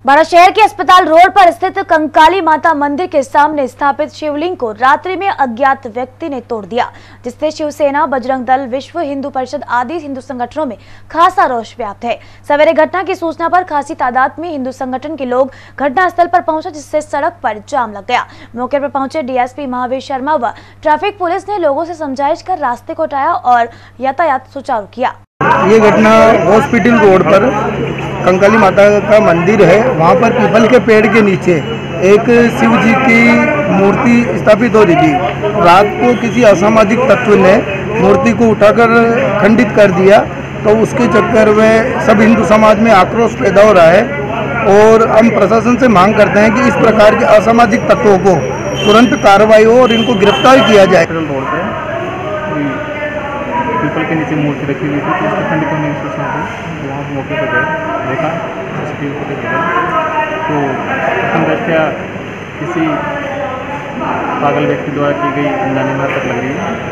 बारा शहर के अस्पताल रोड पर स्थित कंकाली माता मंदिर के सामने स्थापित शिवलिंग को रात्रि में अज्ञात व्यक्ति ने तोड़ दिया, जिससे शिवसेना, बजरंग दल, विश्व हिंदू परिषद आदि हिंदू संगठनों में खासा रोष व्याप्त है। सवेरे घटना की सूचना पर खासी तादाद में हिंदू संगठन के लोग घटनास्थल पर पहुंचे, जिससे सड़क पर जाम लग गया। मौके पर पहुंचे डीएसपी महावीर शर्मा व ट्रैफिक पुलिस ने लोगों से समझाइश कर रास्ते को हटाया और यातायात सुचारू किया। ये घटना हॉस्पिटल रोड पर कंकाली माता का मंदिर है, वहाँ पर पीपल के पेड़ के नीचे एक शिव जी की मूर्ति स्थापित हो रही थी। रात को किसी असामाजिक तत्व ने मूर्ति को उठाकर खंडित कर दिया, तो उसके चक्कर में सब हिंदू समाज में आक्रोश पैदा हो रहा है और हम प्रशासन से मांग करते हैं कि इस प्रकार के असामाजिक तत्वों को तुरंत कार्रवाई हो और इनको गिरफ्तार किया जाए। पीपल के नीचे मूर्ति रखी हुई थी, तो उसको खंडित होने की सूचना थी। वहाँ मौके पर गए, देखा CCTV फुटेज देखा, तो प्रथम दृष्टया किसी पागल व्यक्ति द्वारा की गई जानी हरकत लग रही है।